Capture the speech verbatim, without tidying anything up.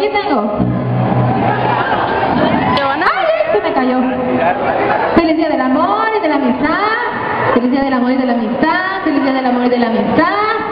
¿Qué tengo? ¡Ay, se me cayó! Feliz día del amor y de la amistad. Feliz día del amor y de la amistad. Feliz día del amor y de la amistad.